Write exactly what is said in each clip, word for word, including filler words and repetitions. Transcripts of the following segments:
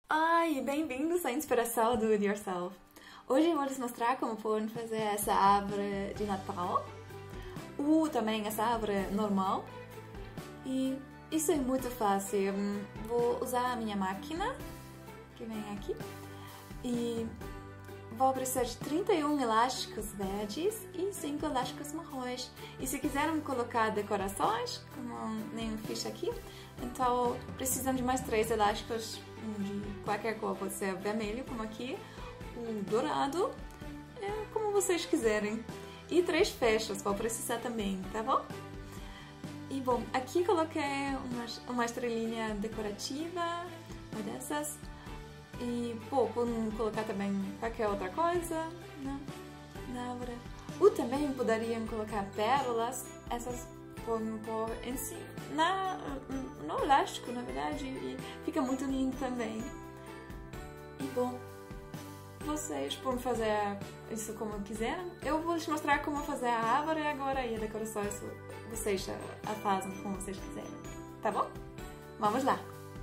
Ai, bem-vindos à inspiração do It Yourself. Hoje eu vou lhes mostrar como podem fazer essa árvore de Natal, ou também essa árvore normal. E isso é muito fácil. Vou usar a minha máquina, que vem aqui, e vou precisar de trinta e um elásticos verdes e cinco elásticos marrons. E se quiserem colocar decorações, como nem fiz aqui, então precisam de mais três elásticos de qualquer cor, pode ser vermelho, como aqui, o dourado, é como vocês quiserem. E três fechos, vou precisar também, tá bom? E bom, aqui coloquei uma, uma estrelinha decorativa, uma dessas. E, pô, podem colocar também qualquer outra coisa na, na árvore. Ou também poderiam colocar pérolas, essas podem pôr em cima, na, no elástico, na verdade, e fica muito lindo também. E, bom, vocês podem fazer isso como quiserem. Eu vou lhes mostrar como fazer a árvore agora e a decoração, isso vocês a fazem como vocês quiserem, tá bom? Vamos lá!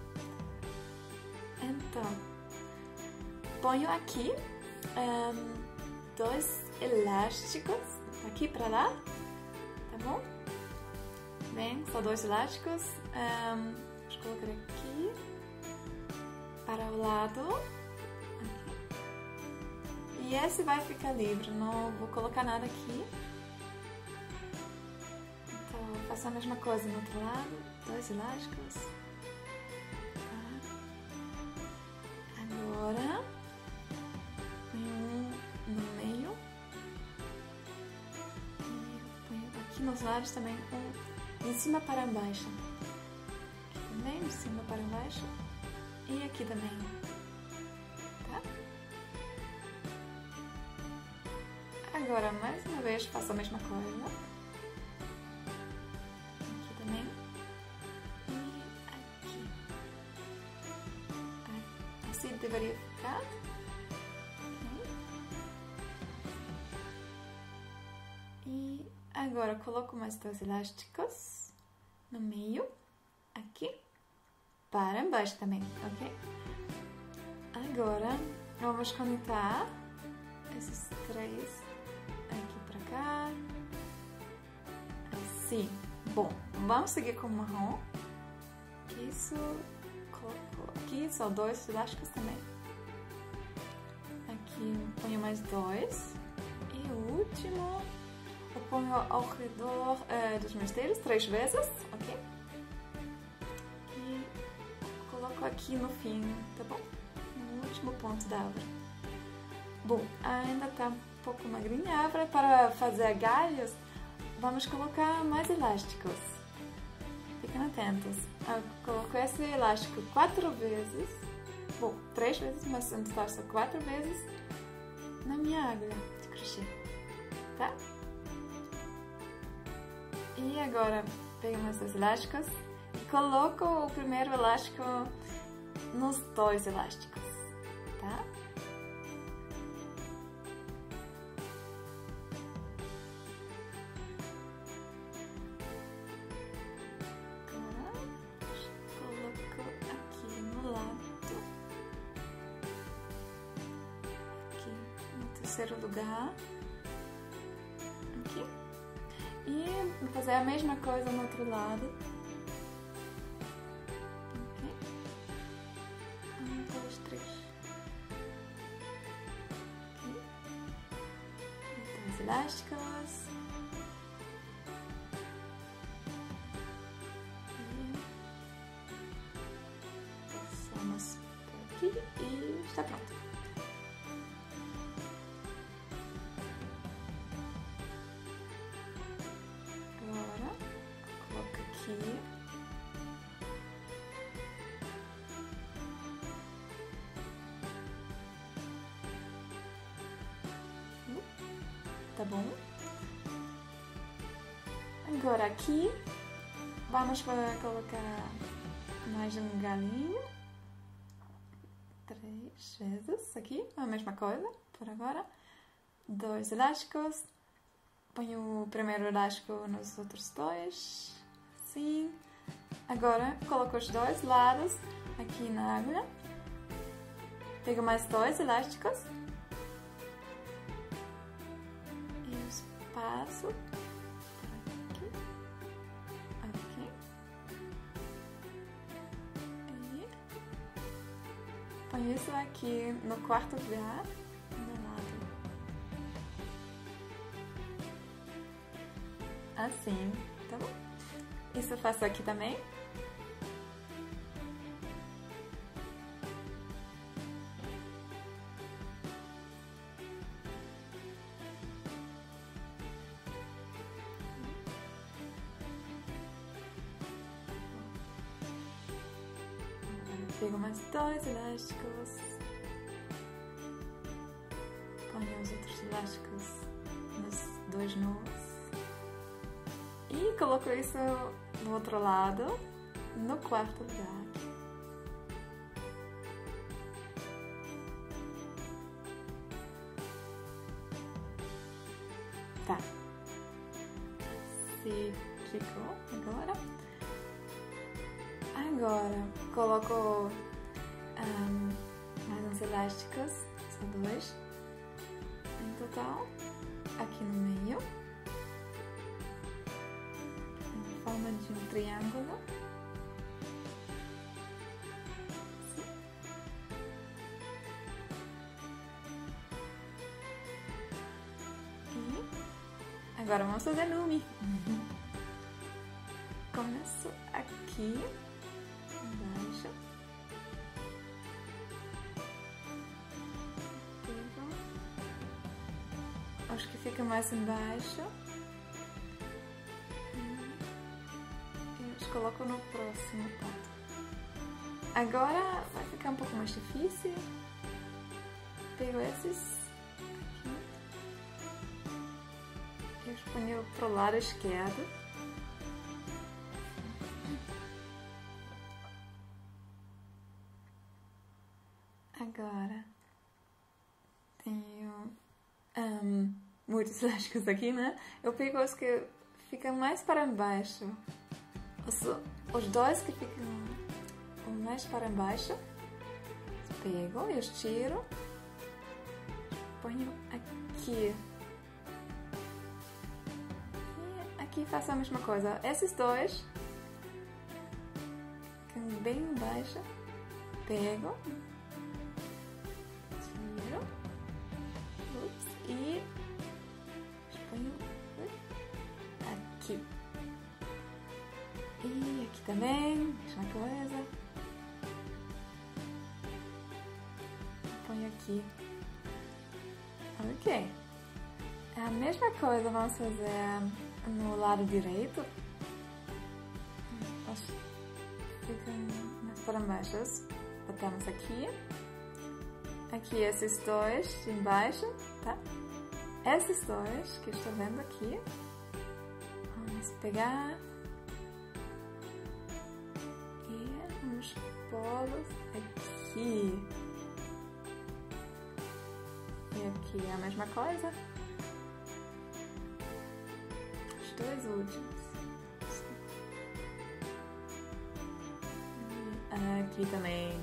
Então, ponho aqui um, dois elásticos, daqui para lá, tá bom? Bem, só dois elásticos. Um, vou colocar aqui para o lado. Aqui. E esse vai ficar livre, não vou colocar nada aqui. Então, faço a mesma coisa no outro lado, dois elásticos. Tá. Agora nos lados também, um em cima para baixo, aqui também, de cima para baixo, e aqui também, tá? Agora, mais uma vez, faço a mesma coisa, aqui também, e aqui, assim deveria ficar. Agora coloco mais dois elásticos no meio, aqui, para baixo também, ok? Agora vamos conectar esses três aqui para cá, assim. Bom, vamos seguir com o marrom, que isso, coloco aqui, são dois elásticos também. Aqui ponho mais dois, e o último eu ponho ao redor uh, dos meus dedos, três vezes, ok? E coloco aqui no fim, tá bom? No último ponto da árvore. Bom, ainda tá um pouco magrinha a árvore. Para fazer galhos, vamos colocar mais elásticos. Fiquem atentos. Eu coloco esse elástico quatro vezes, bom, três vezes, mas antes só quatro vezes, na minha agulha de crochê, tá? E agora pego meus elásticos e coloco o primeiro elástico nos dois elásticos, tá? Agora coloco aqui no lado, aqui no terceiro lugar, aqui. E vou fazer a mesma coisa no outro lado. Ok? Um, dois, três. Ok? E dois elásticos. E passamos por aqui e está pronto. Aqui. Tá bom? Agora aqui vamos colocar mais um galinho. Três vezes aqui, a mesma coisa por agora. Dois elásticos. Ponho o primeiro elástico nos outros dois. Assim. Agora coloco os dois lados aqui na agulha Pego mais dois elásticos e os passo por aqui, aqui, e ponho isso aqui no quarto lugar, no lado, assim, tá bom? Isso eu faço aqui também. Pego mais dois elásticos, ponho os outros elásticos nos dois nós e coloco isso no outro lado, no quarto lugar. Tá. Se ficou agora. Agora coloco um, mais uns elásticos, são dois em total, aqui no meio, em forma de um triângulo. Assim. E agora vamos fazer lume. Começo aqui. Embaixo. Acho que fica mais embaixo. E eu coloco no próximo ponto. Agora vai ficar um pouco mais difícil. Pego esses aqui e os ponho pro lado esquerdo. Agora tenho um, muitos elásticos aqui, né? Eu pego os que ficam mais para baixo, os, os dois que ficam mais para baixo, pego e os tiro, ponho aqui. E aqui faço a mesma coisa. Esses dois ficam bem embaixo, pego. E ponho aqui. E aqui também, mesma coisa. Ponho aqui. Ok. A mesma coisa vamos fazer no lado direito. Ficam mais para baixo. Botamos aqui. Aqui esses dois embaixo, tá? Esses dois que estou vendo aqui, vamos pegar e vamos pô-los aqui. E aqui a mesma coisa. Os dois últimos. E aqui também.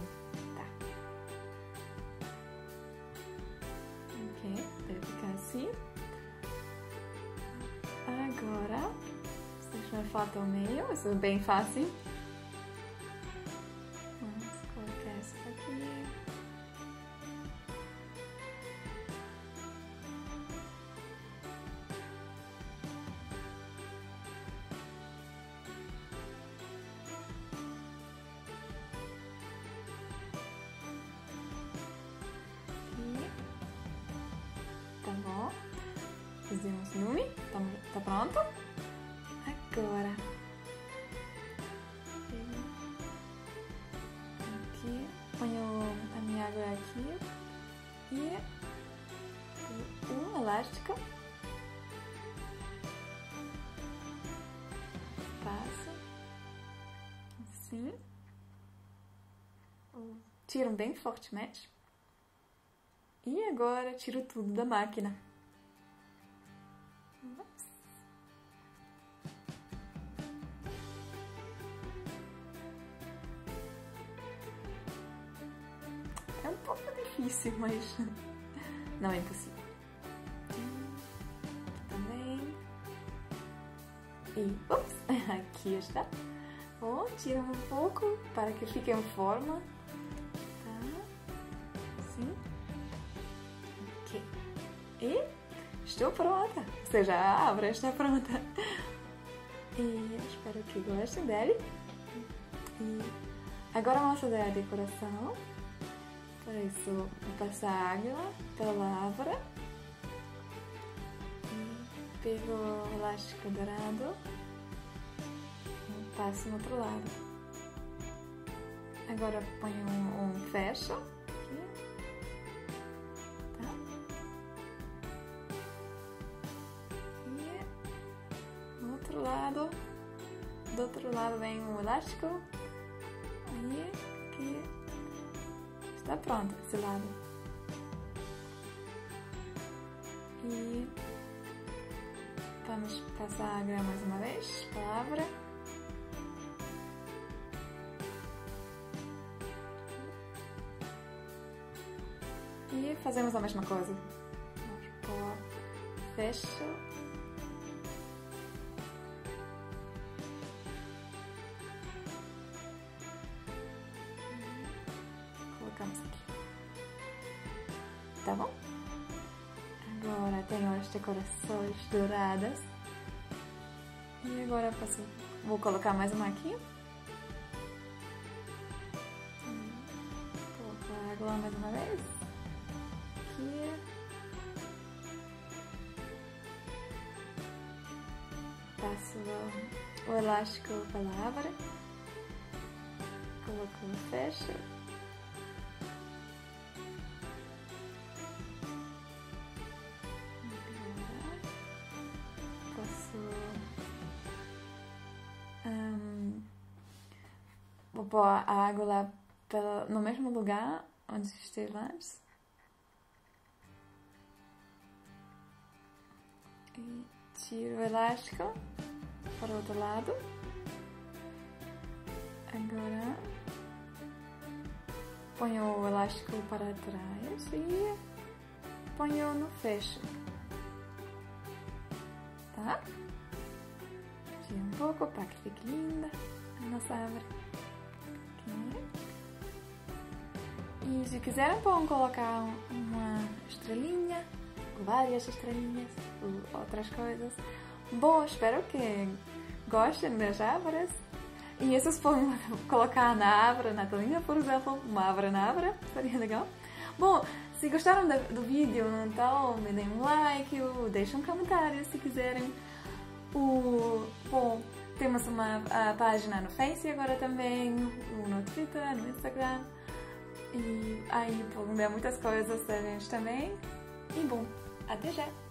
Deve ficar assim. Agora, deixa eu falta o meio, isso é bem fácil. Vamos colocar isso aqui. Tá bom? Fizemos lume, tá, tá pronto? Agora, aqui, ponho a minha água aqui e um elástico, passo assim, tiro bem fortemente. E agora tiro tudo da máquina. um pouco difícil, mas não é impossível. Também. E, ups, aqui está. Bom, tira um pouco para que fique em forma. Tá? Assim. Ok. E estou pronta. Ou seja, a abra está pronta. E espero que gostem dele. E agora vamos fazer a decoração. Por isso, vou passar água pela abra. E pego o elástico dourado. Passo no outro lado. Agora ponho um, um fecho aqui, tá? E no outro lado, do outro lado vem o elástico. Aí aqui está pronto esse lado. E vamos passar a agulha mais uma vez, palavra. E fazemos a mesma coisa. Vamos pôr fecho. Colocamos aqui. Tá bom? Agora tenho as decorações douradas. E agora passo, vou colocar mais uma aqui. Colocar água mais uma vez. Aqui. Passo o elástico pela abra. Coloco o fecho. Um, vou pôr a água lá pela, no mesmo lugar onde esteve antes. E tiro o elástico para o outro lado. Agora ponho o elástico para trás e ponho no fecho. Tá? Tira um pouco para que fique linda a nossa árvore. Aqui. E se quiserem, podem colocar uma estrelinha, várias estrelinhas, ou outras coisas. Bom, espero que gostem das árvores. E essas podem colocar na árvore, na telinha, por exemplo, uma árvore na árvore, seria legal. Bom, se gostaram do, do vídeo, então me deem um like ou deixem um comentário se quiserem. O, bom, temos uma a página no Face agora também, no Twitter, no Instagram. E aí podem ver muitas coisas da gente também. E bom, até já!